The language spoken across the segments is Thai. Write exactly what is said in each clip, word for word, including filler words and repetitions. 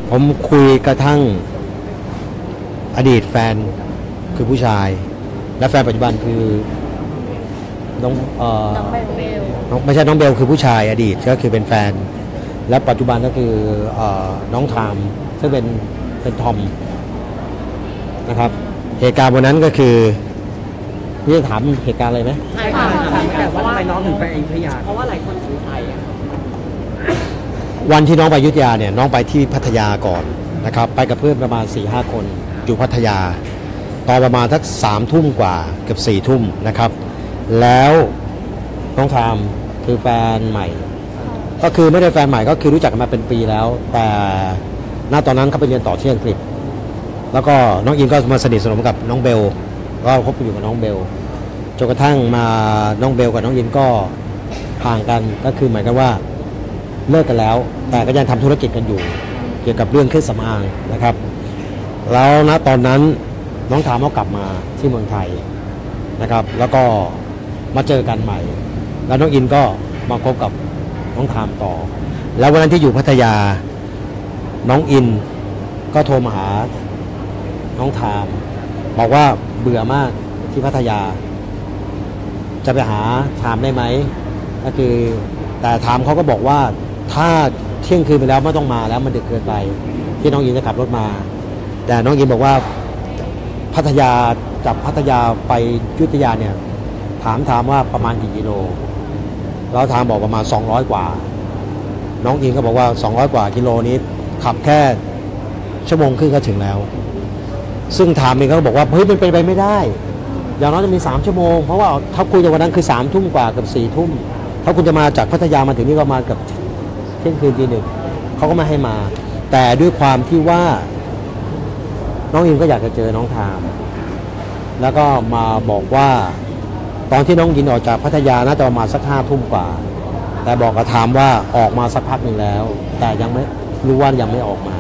ผมคุยกระทั่งอดีตแฟนคือผู้ชายและแฟนปัจจุบันคือน้องเอ่อน้องเบลน้องไม่ใช่น้องเบลคือผู้ชายอดีตก็คือเป็นแฟนและปัจจุบันก็คือเอ่อน้องไทม์ซึ่งเป็นเป็นทอมนะครับเหตุการณ์วันนั้นก็คือพี่จะถามเหตุการณ์อะไรไหมใช่ค่ะแต่ว่าทำไมน้องถึงไปอยุธยาเพราะว่าหลายคนสงสัยอะวันที่น้องไปอยุธยาเนี่ยน้องไปที่พัทยาก่อนนะครับไปกับเพื่อนประมาณ สี่ห้า คนอยู่พัทยาตอนประมาณสักสามทุ่มกว่าเกือบสี่ทุ่มนะครับแล้วน้องไทม์คือแฟนใหม่ก็คือไม่ได้แฟนใหม่ก็คือรู้จักกันมาเป็นปีแล้วแต่ณตอนนั้นเขาไปเรียนต่อที่อังกฤษแล้วก็น้องอินก็มาสนิทสนมกับน้องเบลก็คบอยู่กับน้องเบลจนกระทั่งมาน้องเบลกับน้องอินก็ห่างกันก็คือหมายกันว่าเลิกกันแล้วแต่ก็ยังทำธุรกิจกันอยู่เกี่ยวกับเรื่องเครื่องสำอางนะครับแล้วณตอนนั้นน้องถามเขากลับมาที่เมืองไทยนะครับแล้วก็มาเจอกันใหม่แล้วน้องอินก็มาคบกับน้องทามต่อแล้ววันนั้นที่อยู่พัทยาน้องอินก็โทรมาหาน้องทามบอกว่าเบื่อมากที่พัทยาจะไปหาทามได้ไหมก็คือแต่ทามเขาก็บอกว่าถ้าเที่ยงคืนไปแล้วไม่ต้องมาแล้วมันดึกเกินไปที่น้องอินจะขับรถมาแต่น้องอินบอกว่าพัทยาจากพัทยาไปอยุธยาเนี่ยถามถามว่าประมาณกี่กิโลแล้วทามบอกประมาณสองร้อยกว่าน้องอินก็บอกว่าสองร้อยกว่ากิโลนี้ขับแค่ชั่วโมงครึ่งก็ถึงแล้วซึ่งทามเองก็บอกว่าเฮ้ยมันเป็นไปไม่ได้อย่างน้อยจะมีสามชั่วโมงเพราะว่าถ้าคุยจากวันนั้นคือสามทุ่มกว่ากับสี่ทุ่มถ้าคุณจะมาจากพัทยามาถึงนี่ก็มากับเที่ยงคืนทีหนึ่งเขาก็ไม่ให้มาแต่ด้วยความที่ว่าน้องอินก็อยากจะเจอน้องทามแล้วก็มาบอกว่าตอนที่น้องอินออกจากพัทยาน่าจะประมาณสักห้าทุ่มกว่าแต่บอกกับทามว่าออกมาสักพักหนึ่งแล้วแต่ยังไม่รู้ว่ายังไม่ออกมา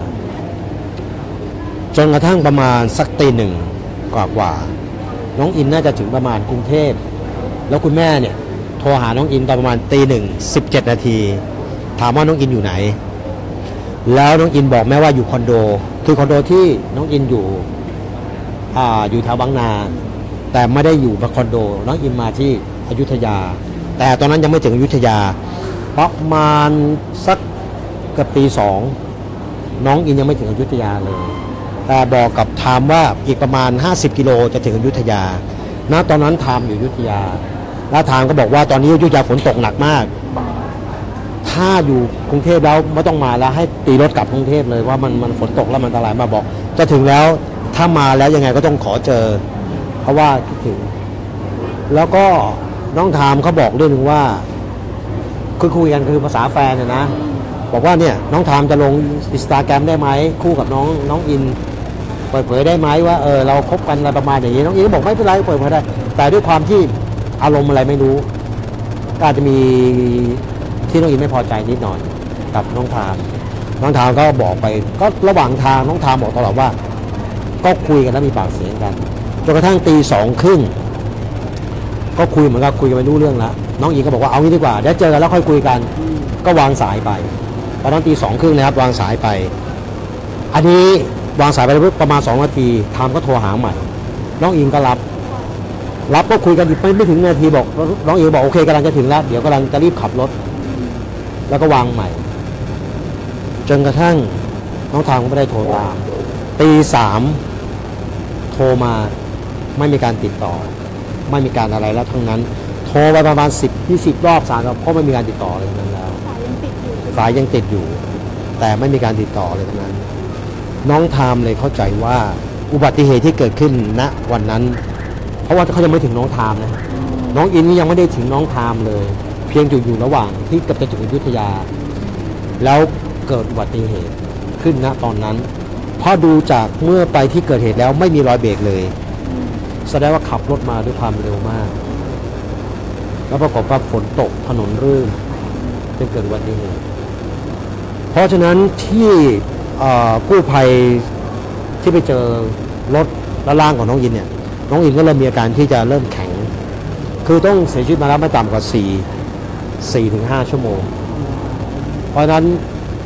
จนกระทั่งประมาณสักตีหนึ่งกว่ากว่าน้องอินน่าจะถึงประมาณกรุงเทพแล้วคุณแม่เนี่ยโทรหาน้องอินตอนประมาณตีหนึ่งสิบเจ็ดนาทีถามว่าน้องอินอยู่ไหนแล้วน้องอินบอกแม่ว่าอยู่คอนโดคือคอนโดที่น้องอินอยู่อ่าอยู่แถวบางนาแต่ไม่ได้อยู่คอนโดน้องอินมาที่อยุธยาแต่ตอนนั้นยังไม่ถึงอยุธยาประมาณสักเกือบตีสองน้องอินยังไม่ถึงอยุธยาเลยแต่บอกกับไทม์ว่าอีกประมาณห้าสิบกิโลจะถึงอยุธยาณตอนนั้นไทม์อยู่อยุธยาแล้วไทม์ก็บอกว่าตอนนี้อยุธยาฝนตกหนักมากถ้าอยู่กรุงเทพแล้วไม่ต้องมาแล้วให้ตีรถกลับกรุงเทพเลยว่ามันมันฝนตกแล้วมันอันตรายมาบอกจะถึงแล้วถ้ามาแล้วยังไงก็ต้องขอเจอเพราะว่าคิดถึงแล้วก็น้องไทม์เขาบอกเรื่องนึงว่าคุยคุยกันคือภาษาแฟนเนี่ยนะบอกว่าเนี่ยน้องไทม์จะลงอินสตาแกรมได้ไหมคู่กับน้องน้องอินเปิดเผยได้ไหมว่าเออเราคบกันอะไรประมาณอย่างนี้น้องอินก็บอกไม่เป็นไรเปิดเผยได้แต่ด้วยความที่อารมณ์อะไรไม่รู้ก็อาจจะมีที่น้องอินไม่พอใจนิดหน่อยกับน้องไทม์น้องไทม์ก็บอกไปก็ระหว่างทางน้องไทม์บอกตลอดว่าก็คุยกันแล้วมีปากเสียงกันจนกระทั่งตีสองครึ่งก็คุยเหมือนกับคุยกันไม่รู้เรื่องแล้วน้องอินก็บอกว่าเอางี้ดีกว่าเดี๋ยวเจอกันแล้วค่อยคุยกันก็วางสายไปตอนนั้นตีสองครึ่งนะครับวางสายไปอันนี้วางสายไปประมาณสองนาทีไทม์ก็โทรหาใหม่น้องอินก็รับรับก็คุยกันอีกไม่ไม่ถึงนาทีบอกน้องอินบอกโอเคกำลังจะถึงแล้วเดี๋ยวกำลังจะรีบขับรถแล้วก็วางใหม่จนกระทั่งน้องไทม์ก็ไม่ได้โทรตามตีสามโทรมาไม่มีการติดต่อไม่มีการอะไรแล้วทั้งนั้นโทรไปประมาณสิบยี่สิบรอบสามรอบก็ไม่มีการติดต่อเลยทั้งนั้นแล้วสายยังติดอยู่แต่ไม่มีการติดต่อเลยทั้งนั้นน้องไทม์เลยเข้าใจว่าอุบัติเหตุที่เกิดขึ้นณวันนั้นเพราะว่าเขายังไม่ถึงน้องไทม์นะน้องอินนี่ยังไม่ได้ถึงน้องไทม์เลยเพียงอยู่อยู่ระหว่างที่กับจะถึงอยุธยาแล้วเกิดอุบัติเหตุขึ้นณตอนนั้นพอดูจากเมื่อไปที่เกิดเหตุแล้วไม่มีรอยเบรกเลยแสดงว่าขับรถมาด้วยความเร็วมากแล้วปรากฏว่าฝนตกถนนลื่นจนเกิดอุบัติเหตุเพราะฉะนั้นที่กู้ภัยที่ไปเจอรถและร่างของน้องอินเนี่ยน้องอินก็เริ่มมีอาการที่จะเริ่มแข็งคือต้องเสียชีวิตมาแล้วไม่ต่ำกว่าสี่ สี่ถึงห้าชั่วโมงเพราะฉะนั้น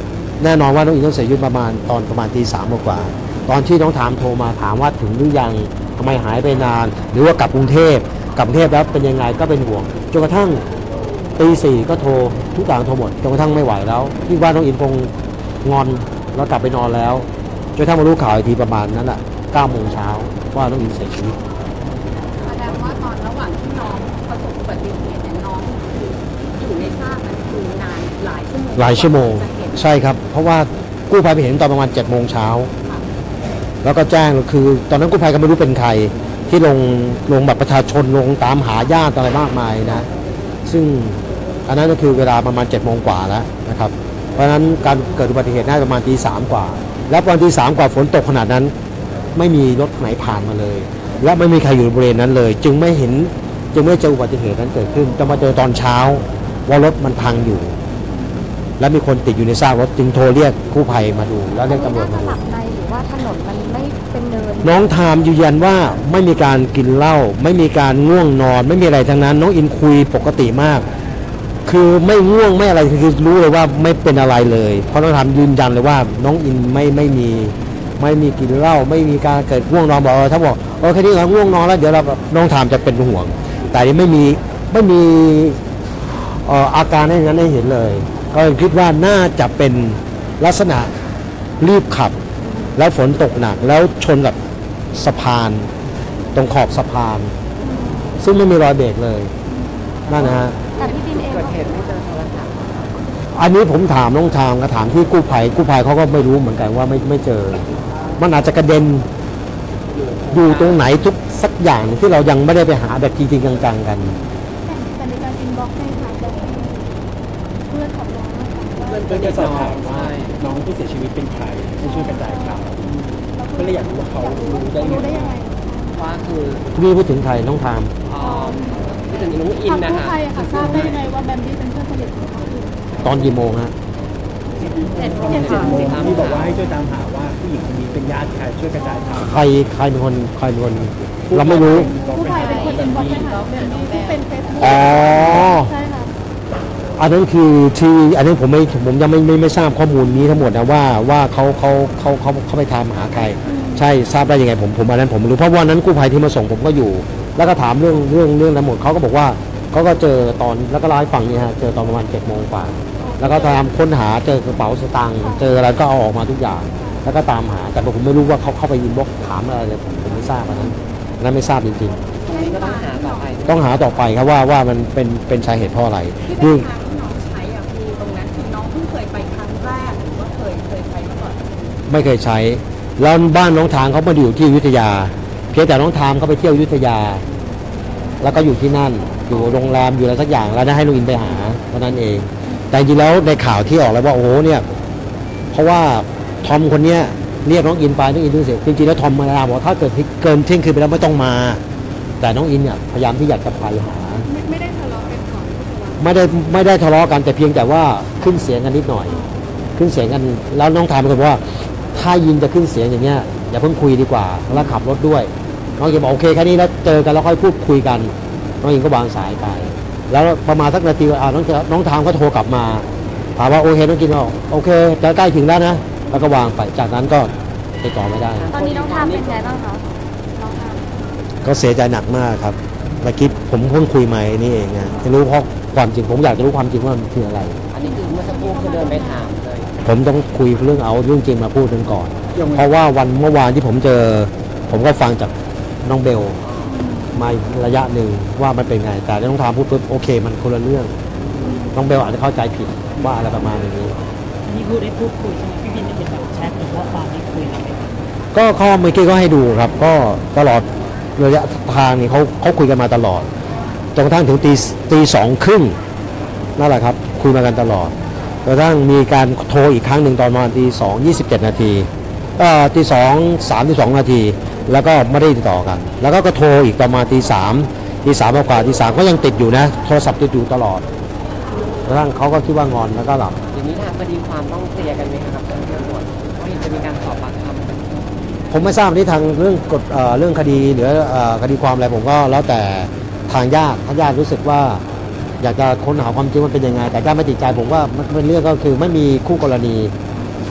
แน่นอนว่าน้องอินต้องเสียชีวิตประมาณตอนประมาณตีสามกว่าตอนที่น้องถามโทรมาถามว่าถึงหรือยังทำไมหายไปนาน หรือว่ากลับกรุงเทพกลับกรุงเทพแล้วเป็นยังไงก็เป็นห่วงจนกระทั่งตีสี่ก็โทรทุกอย่างโทรหมดจนกระทั่งไม่ไหวแล้วคิดว่าน้องอินคงงอนแล้วกลับไปนอนแล้วจนกระทั่งมารู้ข่าวอีกทีประมาณนั้นแหละเก้าโมงเช้าว่าน้องอินเสียชีวิตแสดงว่าตอนระหว่างที่น้องประสบอุบัติเหตุเนี่ยน้องคืออยู่ในซากนั้นคือนานหลายชั่วโมงหลายชั่วโมงใช่ครับเพราะว่ากู้ภัยไปเห็นตอนประมาณเจ็ดโมงเช้าแล้วก็แจ้งคือตอนนั้นกู้ภัยก็ไม่รู้เป็นใครที่ลงลงบัตรประชาชนลงตามหาญาติอะไรมากมายนะซึ่งอันนั้นก็คือเวลาประมาณเจ็ดโมงกว่าแล้วนะครับเพราะฉะนั้นการเกิดอุบัติเหตุน่าจะประมาณตีสามกว่าและตอนตีสามกว่าฝนตกขนาดนั้นไม่มีรถไหนผ่านมาเลยและไม่มีใครอยู่บริเวณนั้นเลยจึงไม่เห็นจึงไม่เจออุบัติเหตุนั้นเกิดขึ้นจะมาเจอตอนเช้าว่ารถมันพังอยู่และมีคนติดอยู่ในซากรถจึงโทรเรียกกู้ภัยมาดูแล้วเรียกตำรวจมาดูหลับในหรือว่าถนนมันไม่เป็นเนินน้องทามยืนยันว่าไม่มีการกินเหล้าไม่มีการง่วงนอนไม่มีอะไรทั้งนั้นน้องอินคุยปกติมากคือไม่ง่วงไม่อะไรคือรู้เลยว่าไม่เป็นอะไรเลยเพราะน้องทามยืนยันเลยว่าน้องอินไม่ไม่มีไม่มีกินเหล้าไม่มีการเกิดง่วงนอนบอกถ้าบอกโอเคนี่เราง่วงนอนแล้วเดี๋ยวเราน้องทามจะเป็นห่วงแต่นี่ไม่มีไม่มีอาการอย่างนั้นให้เห็นเลยก็คิดว่าน่าจะเป็นลักษณะรีบขับแล้วฝนตกหนักแล้วชนกับสะพานตรงขอบสะพานซึ่งไม่มีรอยเบรกเลยนั่นนะฮะแต่พี่ดินเองเกิดเหตุไม่เจอโทรศัพท์อันนี้ผมถามน้องทามก็ถามที่กู้ภัยกู้ภัยเขาก็ไม่รู้เหมือนกันว่าไม่ไม่เจอมันอาจจะกระเด็นอยู่ตรงไหนทุกสักอย่างที่เรายังไม่ได้ไปหาแบบจริงๆจังๆกันแต่ในการอินบ็อกซ์ให้ค่ะเพื่อนของน้องเพื่อนก็จะสอบถามว่าน้องที่เสียชีวิตเป็นใครที่ช่วยกระจายข่าวก็เลยอยากรู้ว่าเขารู้ได้ยังไงว่าคือพี่พูดถึงใครน้องทามพูดถึงน้องอินนะคะค่ะทราบได้ยังไงว่าแบมบี้เป็นเพื่อนสนิทของเขาตอนกี่โมงฮะเจ็ดโมงที่บอกว่าให้ช่วยตามหาว่าผู้หญิงคนนี้เป็นญาติใครช่วยกระจายข่าวใครใครเป็นคนใครเป็นคนเราไม่รู้ผู้ชายเป็นคนอินบ็อกซ์ไปหาแบมบี้ที่เป็นเฟซบุ๊กอ๋อใช่ค่ะอันนั้นคือที่อันนี้ผมไม่ผมยังไม่ไม่ไม่ทราบข้อมูลนี้ทั้งหมดนะว่าว่าเขาเขาเขาเขาเขาไปตามหาใครใช่ทราบได้ยังไงผมผมอันนั้นผมไม่รู้เพราะวันนั้นกู้ภัยที่มาส่งผมก็อยู่แล้วก็ถามเรื่องเรื่องเรื่องทั้งหมดเขาก็บอกว่าเขาก็เจอตอนแล้วก็เล่าให้ฟังนี่ฮะเจอตอนประมาณเจ็ดโมงกว่าแล้วก็ตามค้นหาเจอกระเป๋าสตางค์เจออะไรก็เอาออกมาทุกอย่างแล้วก็ตามหาแต่ผมไม่รู้ว่าเขาเข้าไปอินบ็อกซ์ถามอะไรเลยผมผมไม่ทราบอันนั้นนั้นไม่ทราบจริงๆก็ต้องหาต่อไปต้องหาต่อไปครับว่าว่ามันเป็นเป็นสาเหตุเพราะอะไรที่น้องใช้อ่ะคือตรงนั้นคือน้องเพิ่งเคยไปครั้งแรกหรือว่าเคยเคยใช้มาก่อนไม่เคยใช้แล้วบ้านน้องทางเขามาอยู่ที่อยุธยาเพียงแต่น้องทามเขาไปเที่ยวอยุธยาแล้วก็อยู่ที่นั่นอยู่โรงแรมอยู่อะไรสักอย่างแล้วได้ให้ลูกอินไปหาเท่านั้นเองแต่จริงแล้วในข่าวที่ออกแล้วว่าโอ้โหเนี่ยเพราะว่าทอมคนเนี้ยเรียกน้องอินไปน้องอินดูเสียจริงๆแล้วทอมมาแล้วบอกถ้าเกิดเกินเที่ยงคืนไปแล้วไม่ต้องมาแต่น้องอินเนี่ยพยายามที่อยากจะไปหาไม่ได้ทะเลาะกันก่อนไม่ได้ไม่ได้ทะเลาะกันแต่เพียงแต่ว่าขึ้นเสียงกันนิดหน่อยขึ้นเสียงกันแล้วน้องทามก็บอกว่าถ้ายินจะขึ้นเสียงอย่างเงี้ยอย่าเพิ่งคุยดีกว่าแล้วขับรถด้วยน้องอินบอกโอเคแค่นี้แล้วเจอกันแล้วค่อยพูดคุยกันน้องอินก็วางสายไปแล้วประมาณสักนาทีอ่าน้องน้องทามก็โทรกลับมาถามว่าโอเคน้องกินบอกโอเคจะใกล้ถึงแล้วนะแล้วก็วางไปจากนั้นก็ติดต่อไม่ได้ตอนนี้น้องทามเป็นไงบ้างคะน้องทามก็เสียใจหนักมากครับเมื่อกี้ผมเพิ่งคุยใหม่นี่เองนะจะรู้เพราะความจริงผมอยากจะรู้ความจริงว่ามันคืออะไรอันนี้คือเมื่อสักครู่คือเดินไปถามเลยผมต้องคุยเรื่องเอาเรื่องจริงมาพูดกันก่อนเพราะว่าวันเมื่อวานที่ผมเจอผมก็ฟังจากน้องเบลมาระยะหนึ่งว่ามันเป็นไงแต่น้องทามพูดปุ๊บโอเคมันคนละเรื่องน้องเบลอาจจะเข้าใจผิดว่าอะไรประมาณนี้นี่พูดได้พูดคุยใช่ไหมพี่บินได้เห็นแบบแชทหรือว่าความที่คุยอะไรกันก็ข้อเมื่อกี้ก็ให้ดูครับก็ตลอดระยะทางนี่เขาเขาคุยกันมาตลอดจนกระทั่งถึงตีตีสองครึ่งนั่นแหละครับคุยมากันตลอดจนกระทั่งมีการโทรอีกครั้งหนึ่งตอนประมาณตีสองยี่สิบเจ็ดนาทีก็ตีสองสามที่สองนาทีแล้วก็ไม่ได้ติดต่อกันแล้วก็ก็โทรอีกประมาณตีสามตีสามกว่าตีสามก็ยังติดอยู่นะโทรศัพท์ติดอยู่ตลอดกระทั่งเขาก็คิดว่างอนแล้วก็หลับอย่างนี้ทางคดีความต้องเคลียร์กันไหมครับท่านตำรวจว่าจะมีการสอบปากคำผมไม่ทราบที่ทางเรื่องกฎเรื่องคดีหรือคดีความอะไรผมก็แล้วแต่ทางญาติถ้าญาติรู้สึกว่าอยากจะค้นหาความจริงมันเป็นยังไงแต่ญาติไม่ติดใจผมว่ามันเป็นเรื่องก็คือไม่มีคู่กรณี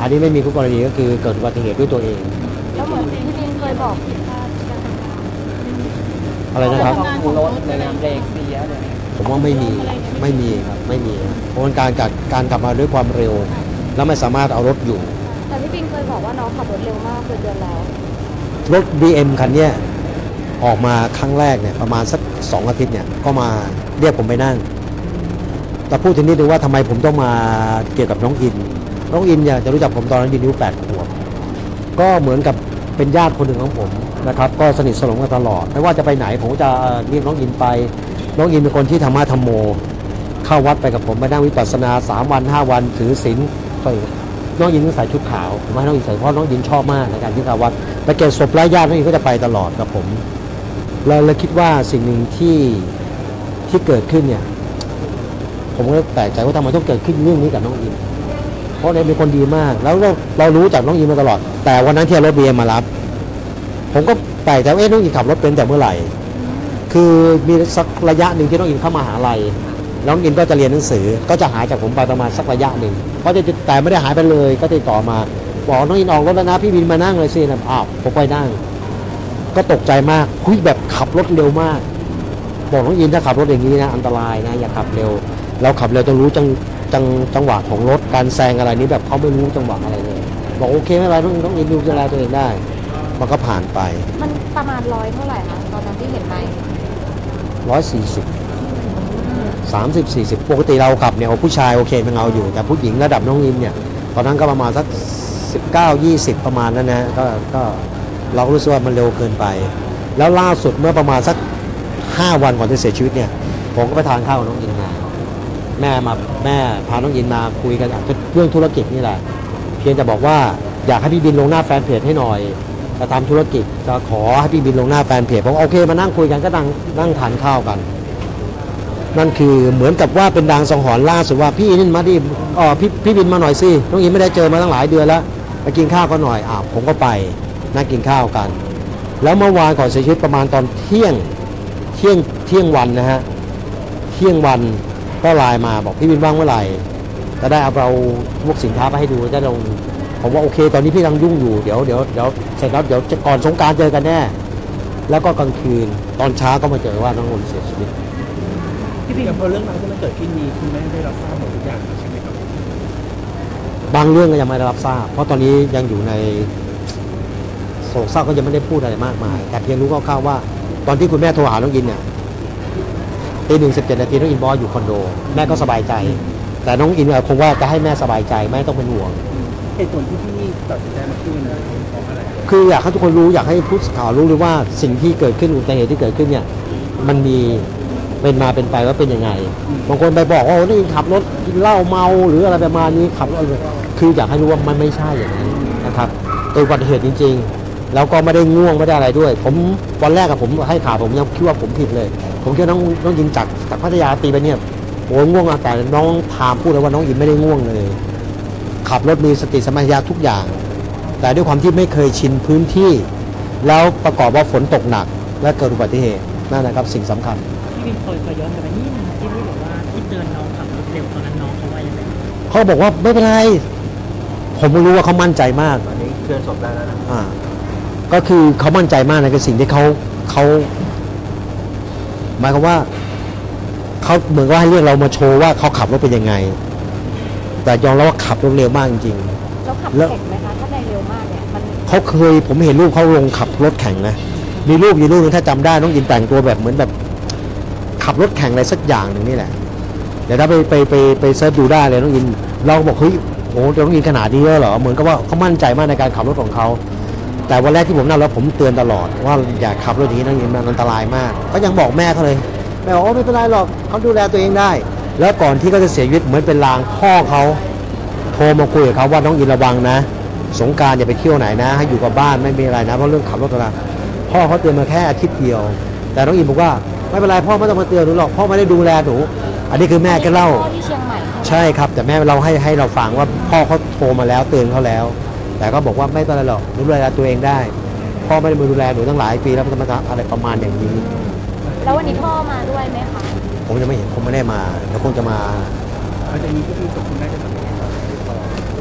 อันนี้ไม่มีคู่กรณีก็คือเกิดอุบัติเหตุด้วยตัวเองแล้วเหมือนพี่บินเคยบอกผิดพลาดการทำงานอะไรนะครับของรถในงานเบรกเสียอะไรเนี่ยผมว่าไม่มีไม่มีครับไม่มีเพราะว่าการการการขับมาด้วยความเร็ว แล้วไม่สามารถเอารถอยู่แต่พี่บินเคยบอกว่าน้องขับรถเร็วมากเกินเดือนแล้วรถ บี เอ็ม คันเนี้ยออกมาครั้งแรกเนี่ยประมาณสักสองอาทิตย์เนี่ยก็มาเรียกผมไปนั่ง แต่พูดถึงนิดนึงว่าทำไมผมต้องมาเกี่ยวกับน้องอิน น้องอินเนี่ยจะรู้จักผมตอนนั้นอายุแปดขวบก็เหมือนกับเป็นญาติคนหนึ่งของผมนะครับก็สนิทสนมกันตลอดไม่ว่าจะไปไหนผมก็จะเรียกน้องอินไป น้องอินเป็นคนที่ธรรมะธรรมโม เข้าวัดไปกับผมไปนั่งวิปัสสนาสามวันห้าวันถือศีลไปน้องอินต้องใส่ชุดขาวผมให้น้องอินใส่เพราะน้องอินชอบมากในการที่เข้าวัดไปเก็บศพไร้ญาติน้องอินก็จะไปตลอดกับผมเราเลยคิดว่าสิ่งหนึ่งที่ที่เกิดขึ้นเนี่ยผมก็แปลกใจว่าทำไมต้องเกิดขึ้นเรื่องนี้กับน้องอินเพราะเนี่ยเป็นคนดีมากแล้วเราเรารู้จักน้องอินมาตลอดแต่วันนั้นที่รถเบียร์มารับผมก็แปลกใจว่าเอ๊ะน้องอินขับรถเป็นแต่เมื่อไหร่คือมีสักระยะหนึ่งที่น้องอินเข้ามหาลัยน้องอินก็จะเรียนหนังสือก็จะหายจากผมไปประมาณสักระยะหนึ่งก็จะแต่ไม่ได้หายไปเลยก็ติดต่อมาบอกน้องอินออกรถแล้วนะพี่บินมานั่งเลยสินะอ้าวผมไปนั่งก็ตกใจมากคุยแบบขับรถเร็วมากบอกน้องอินถ้าขับรถอย่างนี้นะอันตรายนะอย่าขับเร็วเราขับเร็วต้องรู้จังจังจังหวะของรถการแซงอะไรนี้แบบเขาไม่รู้จังหวะอะไรเลยบอกโอเคไม่เป็นไรน้องน้องอินดูแลตัวเองได้มันก็ผ่านไปมันประมาณร้อยเท่าไหร่คะตอนนั้นที่เห็นไหมร้อยสี่สิบสามสิบสี่สิบปกติเราขับเนี่ยผู้ชายโอเคมันเอาอยู่แต่ผู้หญิงระดับน้องอินเนี่ยตอนนั้นก็ประมาณสักสิบเก้ายี่สิบประมาณนั้นนะก็ก็เราก็รู้สึกว่ามันเร็วเกินไปแล้วล่าสุดเมื่อประมาณสักห้าวันก่อนจะเสียชีวิตเนี่ยผมก็ไปทานข้าวกับน้องอินมาแม่มาแม่พาน้องอินมาคุยกันเรื่องธุรกิจนี่แหละเพียงแต่บอกว่าอยากให้พี่บินลงหน้าแฟนเพจให้หน่อยจะทำธุรกิจจะขอให้พี่บินลงหน้าแฟนเพจผมโอเคมานั่งคุยกันก็นั่งนั่งทานข้าวกันนั่นคือเหมือนกับว่าเป็นดางสังหรณ์ล่าสุดว่าพี่อินมาดิอ๋อพี่พี่บินมาหน่อยสิน้องอินไม่ได้เจอมาตั้งหลายเดือนแล้วไปกินข้าวก็หน่อยอ่ะผมก็ไปนั่งกินข้าวกันแล้วเมื่อวานก่อนเสียชีวิตประมาณตอนเที่ยงเที่ยงเที่ยงวันนะฮะเที่ยงวันก็ไลน์มาบอกพี่บินว่างเมื่อไหร่จะได้เอาเราพวกสินค้าไปให้ดูจะลงผมว่าโอเคตอนนี้พี่กำลังยุ่งอยู่เดี๋ยวเดี๋ยวเดี๋ยวเสร็จแล้วเดี๋ยวก่อนสงกรานต์เจอกันแน่แล้วก็กลางคืนตอนเช้าก็มาเจอว่าน้องนนท์เสียชีวิตพี่บินพอเรื่องราวที่มันเกิดขึ้นนี้คุณแม่ได้รับทราบหมดทุกอย่างใช่ไหมครับบางเรื่องก็ยังไม่ได้รับทราบเพราะตอนนี้ยังอยู่ในโศกเศร้าก็ยังไม่ได้พูดอะไรมากมายแต่เพียงรู้คร่าวๆว่าตอนที่คุณแม่โทรหาน้องอินเนี่ยตีหนึ่งสิบเจ็ดนาทีน้องอินบอสอยู่คอนโดแม่ก็สบายใจแต่น้องอินคงว่าจะให้แม่สบายใจไม่ต้องเป็นห่วงเหตุผลที่พี่ตัดสินใจมาพูดนะเพราะอะไรคืออยากให้ทุกคนรู้อยากให้ผู้ข่าวรู้เลยว่าสิ่งที่เกิดขึ้นอุบัติเหตุที่เกิดขึ้นเนี่ยมันมีเป็นมาเป็นไปว่าเป็นยังไงบางคนไปบอกว่าโอ้นี่ขับรถกินเหล้าเมาหรืออะไรประมาณนี้ขับรถคืออยากให้รู้ว่ามันไม่ใช่อย่างนั้นนะครับเป็นอุบัติเหตุจริงๆแล้วก็ไม่ได้ง่วงไม่ได้อะไรด้วยผมวันแรกกับผมให้ข่าวผมยังคิดว่าผมผิดเลยผมคิดว่าน้องน้องยิงจากจากพัทยาตีไปเนี่ยโอ้ง่วงแต่น้องถามพูดเลยว่าน้องยิงไม่ได้ง่วงเลยขับรถมีสติสัมปชัญญะทุกอย่างแต่ด้วยความที่ไม่เคยชินพื้นที่แล้วประกอบว่าฝนตกหนักและเกิดอุบัติเหตุนั่นนะครับสิ่งสำคัญพี่บินเคยเคยย้อนกลับไปนี่นะที่พี่บอกว่าที่เตือนน้องขับรถเร็วตอนนั้นน้องเขาว่ายังไงเขาบอกว่าไม่เป็นไรผมรู้ว่าเขามั่นใจมากอันนี้เคลื่อนศพได้แล้วนะอ่าก็คือเขามั่นใจมากในสิ่งที่เขาเขาหมายความว่าเขาเหมือนว่าให้เรียกเรามาโชว์ว่าเขาขับรถเป็นยังไงแต่ยอมรับว่าขับรถเร็วมากจริงๆแล้วขับแข่งไหมคะถ้าในเร็วมากเนี่ยมันเขาเคยผมเห็นรูปเขาลงขับรถแข่งนะมีรูปมีรูปนึงถ้าจำได้น้องอินแต่งตัวแบบเหมือนแบบขับรถแข่งอะไรสักอย่างหนึ่งนี่แหละเดี๋ยวถ้าไปไปไปไปเซิร์ชดูได้เลยน้องอินเราบอกเฮ้ยโอ้น้องอินขนาดนี้เหรอเหมือนกับว่าเขามั่นใจมากในการขับรถของเขาแต่วันแรกที่ผมนั่งแล้วผมเตือนตลอดว่าอย่าขับรถอย่างนี้น้องอินมันอันตรายมากก็ยังบอกแม่เขาเลยแม่บอกโอ้ไม่เป็นไรหรอกเขาดูแลตัวเองได้แล้วก่อนที่เขาจะเสียชีวิตเหมือนเป็นลางพ่อเขาโทรมาคุยกับเขาว่าน้องอินระวังนะสงกรานต์อย่าไปเที่ยวไหนนะให้อยู่กับบ้านไม่มีอะไรนะเพราะเรื่องขับรถอะไรพ่อเขาเตือนมาแค่อาทิตย์เดียวแต่น้องอินบอกว่าไม่เป็นไรพ่อไม่ต้องมาเตือนหนูหรอกพ่อไม่ได้ดูแลหนูอันนี้คือแม่แกเล่าที่เชียงใหม่ใช่ครับแต่แม่เราให้ให้เราฟังว่าพ่อเขาโทรมาแล้วเตือนเขาแล้วแต่ก็บอกว่าไม่เป็นไรหรอกดูแลตัวเองได้พ่อไม่ได้มาดูแลหนูตั้งหลายปีแล้วมันจะอะไรประมาณอย่างนี้แล้ววันนี้พ่อมาด้วยไหมคะผมจะไม่เห็นผมไม่ได้มาแล้วคงจะมาอาจารย์นี้ก็คือสมคุณแม่จะทำยังไงต่อ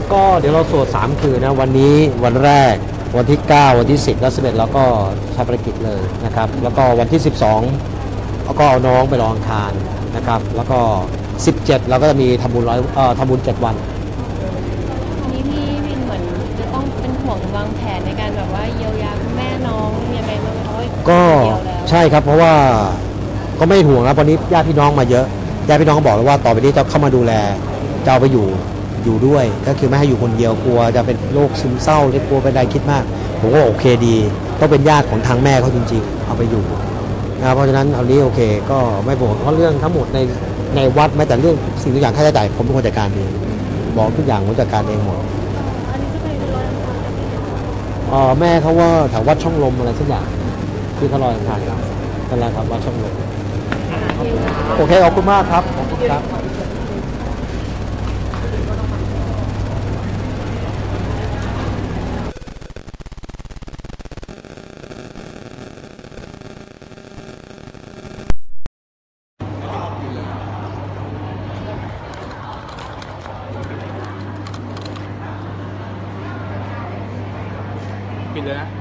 ก็เดี๋ยวเราสวดสามคืนนะวันนี้วันแรกวันที่เก้าวันที่สิบและสิบเอ็ดแล้วก็ชาปนกิจเลยนะครับแล้วก็วันที่สิบสองแล้วก็เอาน้องไปรออังคารนะครับแล้วก็สิบเจ็ดเราก็จะมีทำบุญร้อยเอ่อทำบุญเจ็ดวันอันนี้พี่วินเหมือนจะต้องเป็นห่วงวางแผนในการแบบว่าเยียวยาคุณแม่น้องยังไงบ้างเพราะว่าก็เดียวแล้วใช่ครับเพราะว่าก็ไม่ห่วงครับวันนี้ญาติพี่น้องมาเยอะญาติพี่น้องก็บอกแล้วว่าต่อไปนี้จะเข้ามาดูแลจะเอาไปอยู่อยู่ด้วยก็คือไม่ให้อยู่คนเดียวกลัวจะเป็นโรคซึมเศร้าหรือกลัวเป็นอะไรคิดมากผมก็โอเคดีก็เป็นญาติของทางแม่เขาจริงๆเอาไปอยู่นะเพราะฉะนั้นเอานี้โอเคก็ไม่ห่วงเพราะเรื่องทั้งหมดในในวัดแม้แต่เรื่องสิ่งทุกอย่างค่าใช้จ่ายผมเป็นคนจัดการเองบอกทุกอย่างผมจัดการเองหมดอ๋อแม่เขาว่าแถววัดช่องลมอะไรสักอย่างที่เขาลอยอังคารครับนั่นแหละครับวัดช่องลมโอเคขอบคุณมากครับขอบคุณครับปิดเลยนะ